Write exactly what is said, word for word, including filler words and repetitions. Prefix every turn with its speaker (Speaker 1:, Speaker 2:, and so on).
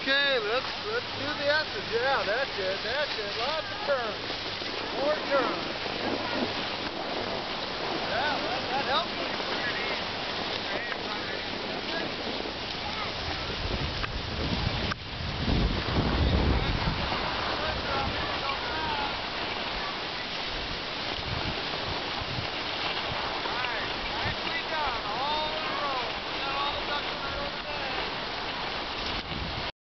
Speaker 1: Okay, let's let's do the S's. Yeah, that's it. That's it. Lots of turns. More turns.